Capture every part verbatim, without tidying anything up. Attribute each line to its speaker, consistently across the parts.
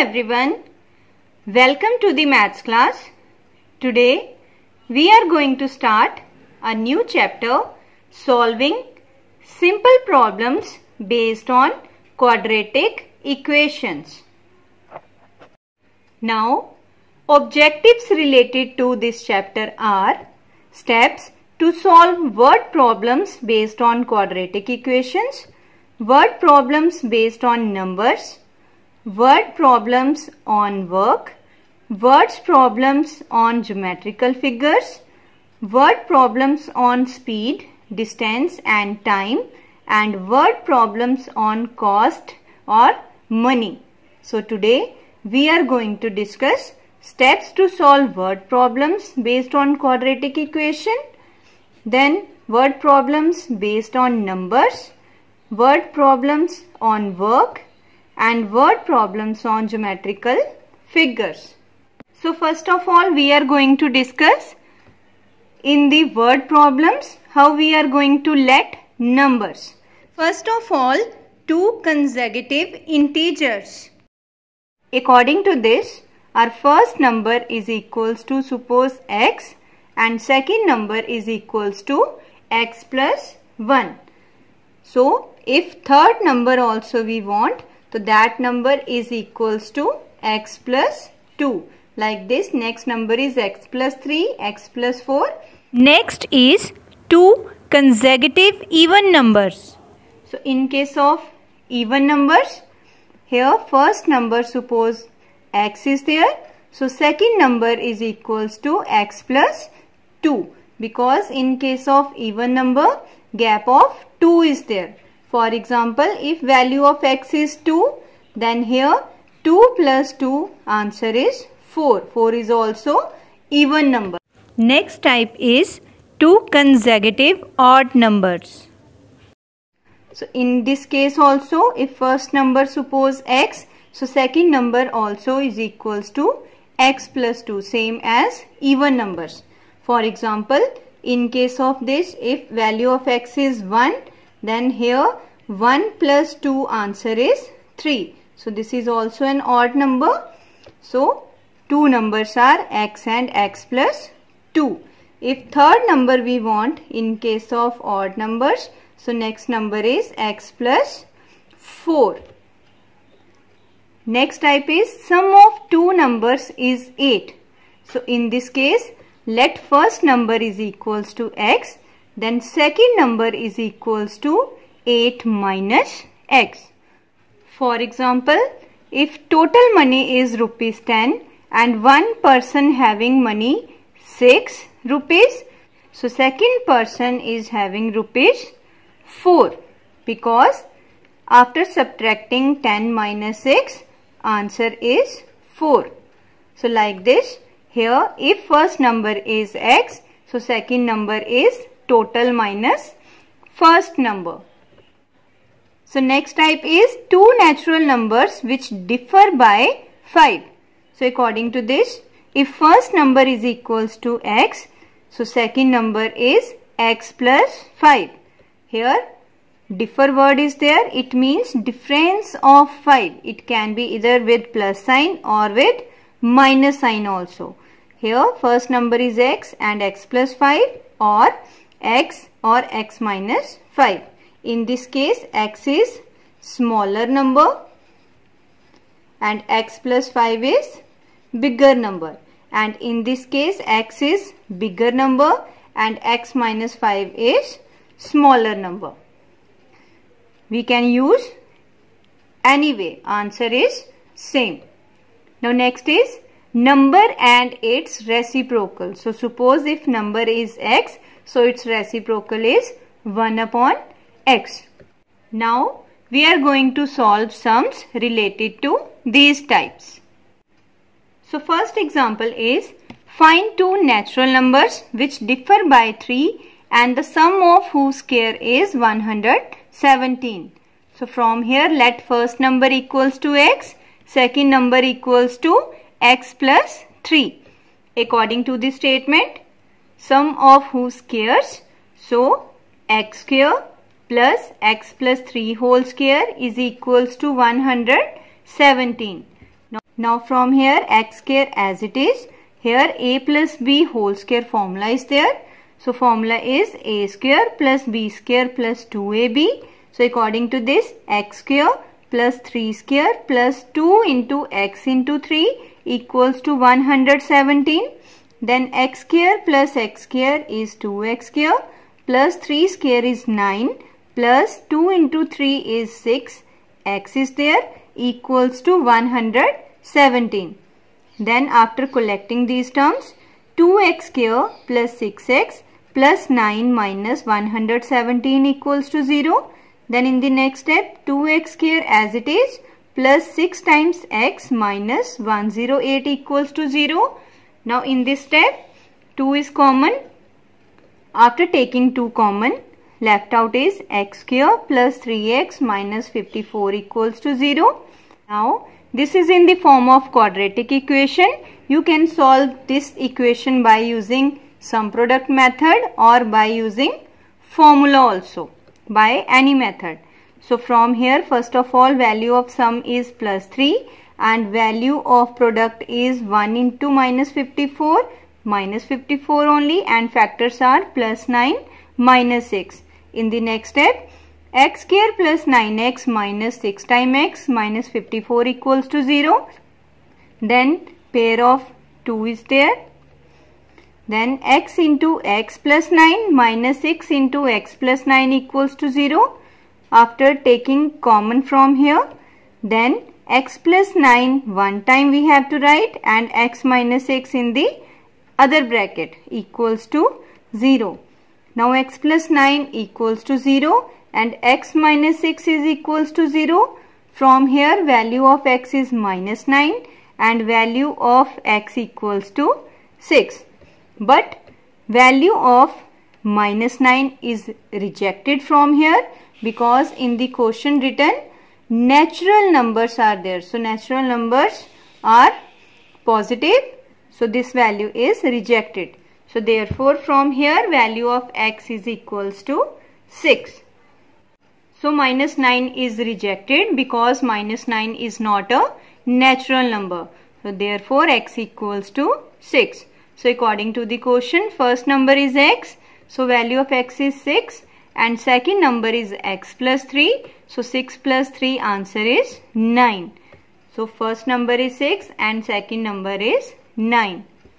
Speaker 1: everyone, welcome to the maths class. Today we are going to start a new chapter, solving simple problems based on quadratic equations. Now, objectives related to this chapter are steps to solve word problems based on quadratic equations, word problems based on numbers, word problems on work, words problems on geometrical figures, word problems on speed, distance and time, and word problems on cost or money. So today we are going to discuss steps to solve word problems based on quadratic equation, then word problems based on numbers, word problems on work, and word problems on geometrical figures. So first of all, we are going to discuss in the word problems how we are going to let numbers. First of all, two consecutive integers. According to this, our first number is equals to, suppose, x, and second number is equals to x plus one. So if third number also we want, so that number is equals to x plus two. Like this, next number is x plus three, x plus four.
Speaker 2: Next is two consecutive even numbers.
Speaker 1: So in case of even numbers, here first number, suppose x is there. So second number is equals to x plus two. Because in case of even number, gap of two is there. For example, if value of x is two, then here two plus two, answer is four. four is also even number.
Speaker 2: Next type is two consecutive odd numbers.
Speaker 1: So in this case also, if first number, suppose x, so second number also is equals to x plus two, same as even numbers. For example, in case of this, if value of x is one, then here one plus two, answer is three. So this is also an odd number. So two numbers are x and x plus two. If third number we want in case of odd numbers, so next number is x plus four. Next type is sum of two numbers is eight. So in this case, let first number is equals to x, then second number is equals to eight minus x. For example, if total money is rupees ten and one person having money six rupees, so second person is having rupees four, because after subtracting ten minus six, answer is four. So like this, here if first number is x, so second number is total minus first number. So next type is two natural numbers which differ by five. So according to this, if first number is equals to x, so second number is x plus five. Here differ word is there, it means difference of five. It can be either with plus sign or with minus sign also. Here first number is x and x plus five, or x or x minus five. In this case, x is smaller number and x plus five is bigger number. And in this case, x is bigger number and x minus five is smaller number. We can use anyway, answer is same. Now next is number and its reciprocal. So suppose if number is x, so its reciprocal is one upon x. Now we are going to solve sums related to these types. So first example is find two natural numbers which differ by three and the sum of whose square is one hundred seventeen. So from here, let first number equals to x, second number equals to x plus three. According to this statement, sum of whose squares, so x square plus x plus three whole square is equals to one hundred seventeen. Now Now from here x square as it is. Here a plus b whole square formula is there. So formula is a square plus b square plus two a b. So according to this, x square plus three square plus two into x into three equals to one hundred seventeen. Then x square plus x square is two x square plus three square is nine plus two into three is six. X is there equals to one hundred seventeen. Then after collecting these terms, two x square plus six x plus nine minus one hundred seventeen equals to zero. Then in the next step, two x square as it is plus six times x minus one hundred eight equals to zero. Now in this step, two is common. After taking two common, left out is x square plus three x minus fifty-four equals to zero. Now this is in the form of quadratic equation. You can solve this equation by using sum product method or by using formula also, by any method. So from here, first of all, value of sum is plus three and value of product is one into minus fifty-four, minus fifty-four only, and factors are plus nine, minus six. In the next step, x square plus nine x minus six times x minus fifty-four equals to zero. Then pair of two is there. Then x into x plus nine minus six into x plus nine equals to zero. After taking common from here, then x plus nine one time we have to write and x minus six in the other bracket equals to zero. Now x plus nine equals to zero and x minus six is equals to zero. From here, value of x is minus nine and value of x equals to six. But value of minus nine is rejected from here because in the question written natural numbers are there. So natural numbers are positive. So this value is rejected. So therefore from here value of x is equals to six. So minus nine is rejected because minus nine is not a natural number. So therefore x equals to six. So according to the question, first number is x. So value of x is six and second number is x plus three. So six plus three, answer is nine. So first number is six and second number is nine.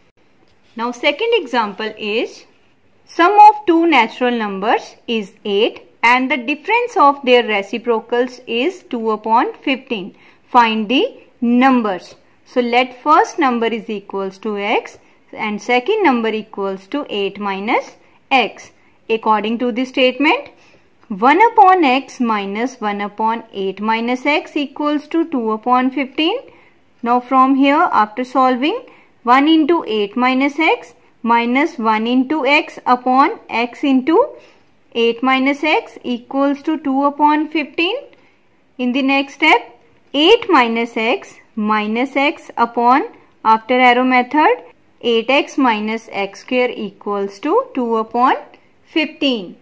Speaker 1: Now second example is sum of two natural numbers is eight and the difference of their reciprocals is two upon fifteen. Find the numbers. So let first number is equals to x and second number equals to eight minus x. According to the statement, one upon x minus one upon eight minus x equals to two upon fifteen. Now from here, after solving, one into eight minus x minus one into x upon x into eight minus x equals to two upon fifteen. In the next step, eight minus x minus x upon, after arrow method, eight x minus x square equals to two upon fifteen.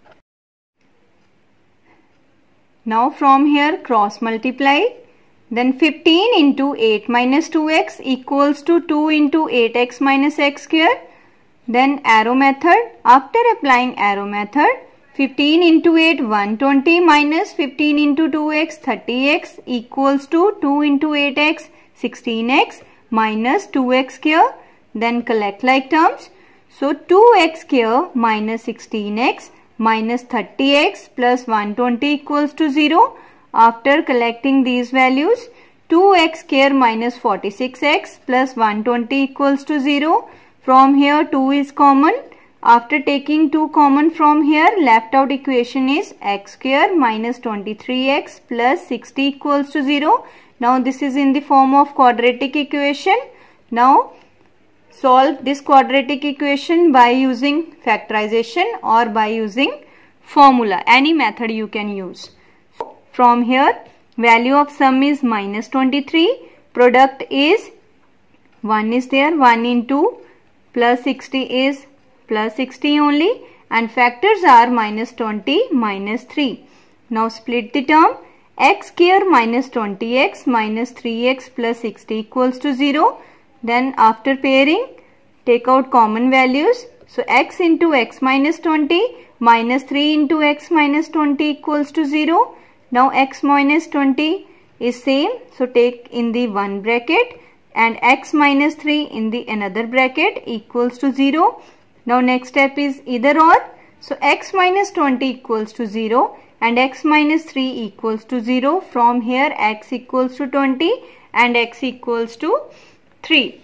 Speaker 1: Now from here cross multiply. Then fifteen into eight minus two x equals to two into eight x minus x square. Then arrow method. After applying arrow method, fifteen into eight one hundred twenty minus fifteen into two x thirty x equals to two into eight x sixteen x minus two x square. Then collect like terms. So two x square minus sixteen x minus thirty x plus one hundred twenty equals to zero. After collecting these values, two x square minus forty-six x plus one hundred twenty equals to zero. From here two is common. After taking two common from here, left out equation is x square minus twenty-three x plus sixty equals to zero. Now this is in the form of quadratic equation. Now solve this quadratic equation by using factorization or by using formula. Any method you can use. From here, value of sum is minus twenty-three. Product is one is there. one into plus sixty is plus sixty only. And factors are minus twenty minus three. Now split the term. x square minus twenty x minus three x plus sixty equals to zero. Then after pairing, take out common values. So x into x minus twenty minus three into x minus twenty equals to zero. Now x minus twenty is same, so take in the one bracket, and x minus three in the another bracket equals to zero. Now next step is either or. So x minus twenty equals to zero and x minus three equals to zero. From here x equals to twenty and x equals to three.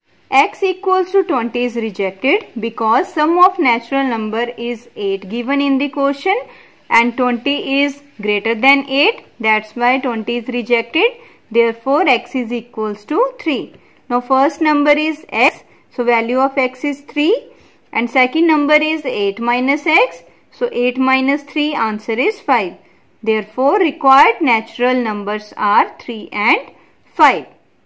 Speaker 1: X equals to twenty is rejected because sum of natural number is eight given in the question and twenty is greater than eight. That's why twenty is rejected. Therefore x is equals to three. Now first number is x. So value of x is three. And second number is eight minus x. So eight minus three, answer is five. Therefore required natural numbers are three and five.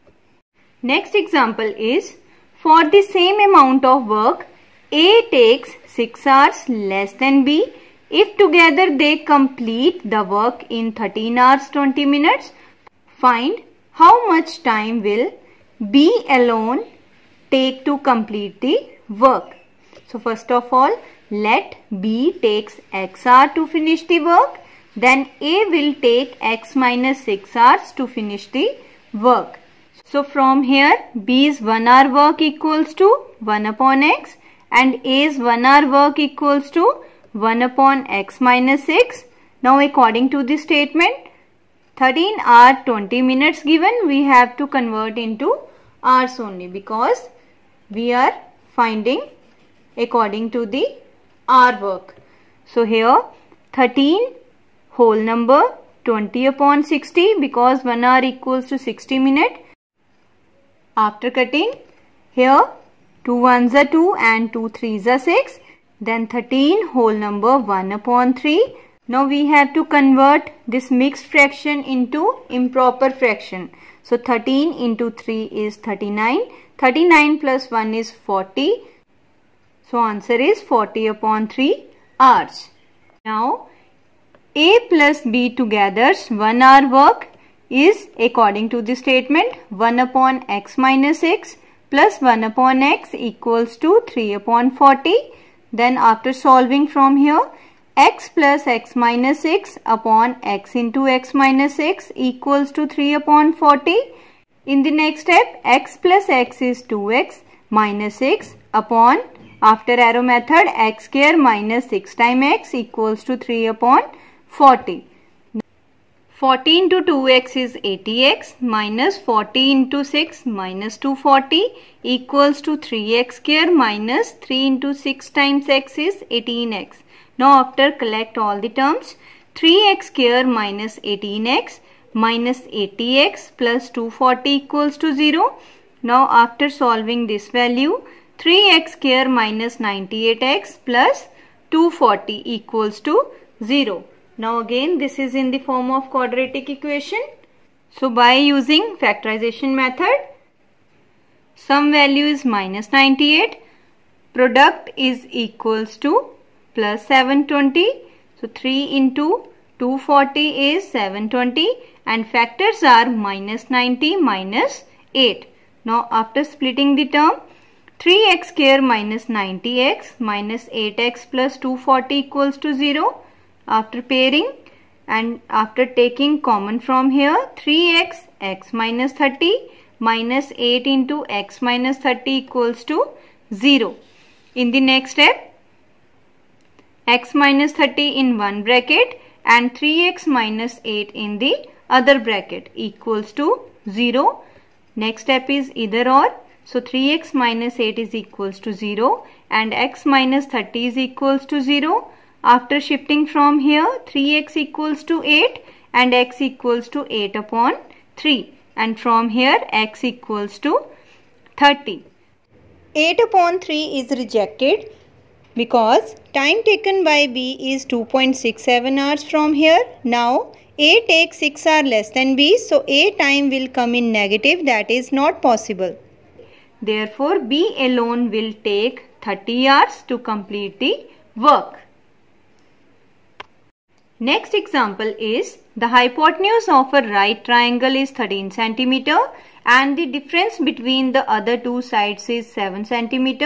Speaker 1: Next example is, for the same amount of work, A takes six hours less than B. If together they complete the work in thirteen hours twenty minutes, find how much time will B alone take to complete the work. So first of all, let B takes x hour to finish the work. Then A will take x minus six hours to finish the work. So from here, B's one hour work equals to one upon x and A's one hour work equals to one upon x minus six. Now according to the statement, thirteen hour twenty minutes given, we have to convert into hours only because we are finding according to the hour work. So here thirteen whole number, twenty upon sixty because one hour equals to sixty minutes. After cutting, here two ones are two and two threes are six. Then thirteen whole number, one upon three. Now we have to convert this mixed fraction into improper fraction. So thirteen into three is thirty-nine. thirty-nine plus one is forty. So answer is forty upon three hours. Now A plus B together's one hour work is according to the statement one upon x minus six plus one upon x equals to three upon forty. Then after solving from here, x plus x minus six upon x into x minus six equals to three upon forty. In the next step, x plus x is two x minus six upon, after arrow method, x square minus six times x equals to three upon forty. forty into two x is eighty x minus forty into six minus two hundred forty equals to three x square minus three into six times x is eighteen x. Now after collect all the terms, three x square minus eighteen x minus eighty x plus two hundred forty equals to zero. Now after solving this value, three x square minus ninety-eight x plus two hundred forty equals to zero. Now again this is in the form of quadratic equation. So by using factorization method, sum value is minus ninety-eight, product is equals to plus seven hundred twenty. So three into two hundred forty is seven hundred twenty and factors are minus ninety minus eight. Now after splitting the term, three x square minus ninety x minus eight x plus two hundred forty equals to zero. After pairing and after taking common from here, three x x minus thirty minus eight into x minus thirty equals to zero. In the next step, x minus thirty in one bracket and three x minus eight in the other bracket equals to zero. Next step is either or. So three x minus eight is equals to zero and x minus thirty is equals to zero. After shifting from here, three x equals to eight and x equals to eight upon three. And from here, x equals to thirty. eight upon three is rejected because time taken by B is two point six seven hours from here. Now, A takes six hours less than B. So, A time will come in negative. That is not possible. Therefore, B alone will take thirty hours to complete the work. Next example is the hypotenuse of a right triangle is thirteen centimeter and the difference between the other two sides is seven centimeter.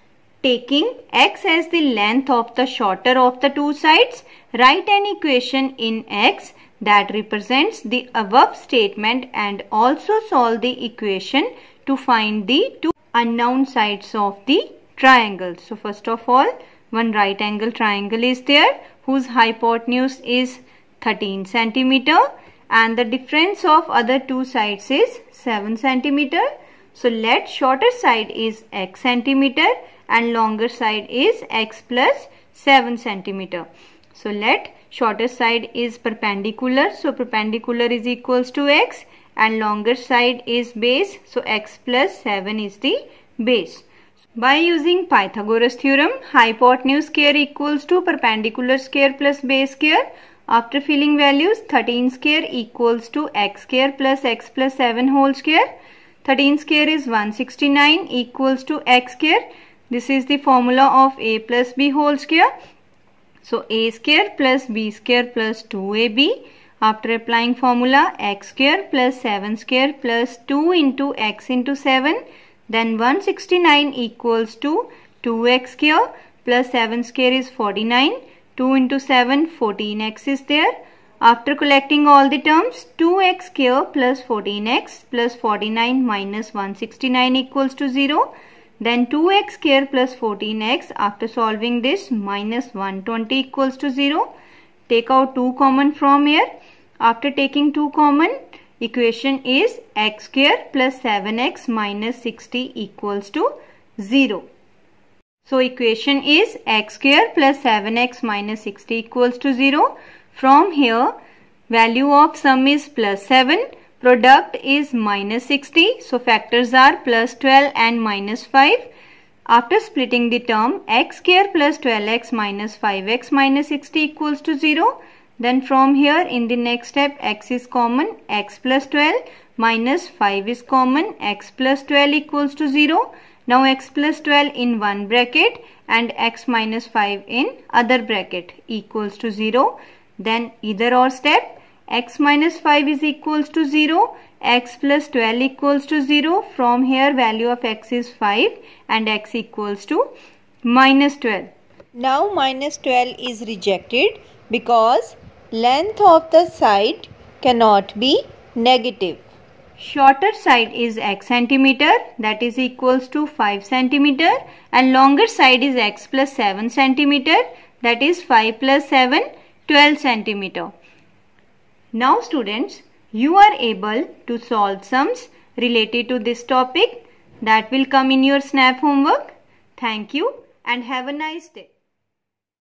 Speaker 1: Taking x as the length of the shorter of the two sides, write an equation in x that represents the above statement and also solve the equation to find the two unknown sides of the triangle. So first of all, one right angle triangle is there whose hypotenuse is thirteen centimeter and the difference of other two sides is seven centimeter. So let shorter side is x centimeter and longer side is x plus seven centimeter. So let shorter side is perpendicular, so perpendicular is equals to x, and longer side is base, so x plus seven is the base. By using Pythagoras theorem, hypotenuse square equals to perpendicular square plus base square. After filling values, thirteen square equals to x square plus x plus seven whole square. thirteen square is one hundred sixty-nine equals to x square. This is the formula of a plus b whole square. So a square plus b square plus two a b. After applying formula, x square plus seven square plus two into x into seven. Then one hundred sixty-nine equals to two x square plus seven square is forty-nine. two into seven, fourteen x is there. After collecting all the terms, two x square plus fourteen x plus forty-nine minus one hundred sixty-nine equals to zero. Then two x square plus fourteen x, after solving this, minus one hundred twenty equals to zero. Take out two common from here. After taking two common, equation is x square plus seven x minus sixty equals to zero. So equation is x square plus seven x minus sixty equals to zero. From here, value of sum is plus seven. Product is minus sixty. So factors are plus twelve and minus five. After splitting the term, x square plus twelve x minus five x minus sixty equals to zero. Then from here in the next step, x is common, x plus twelve minus five is common, x plus twelve equals to zero. Now x plus twelve in one bracket and x minus five in other bracket equals to zero. Then either or step, x minus five is equals to zero, x plus twelve equals to zero. From here value of x is five and x equals to minus twelve.
Speaker 2: Now minus twelve is rejected because length of the side cannot be negative.
Speaker 1: Shorter side is x centimeter, that is equals to five centimeter, and longer side is x plus seven centimeter, that is five plus seven, twelve centimeter. Now students, you are able to solve sums related to this topic that will come in your snap homework. Thank you and have a nice day.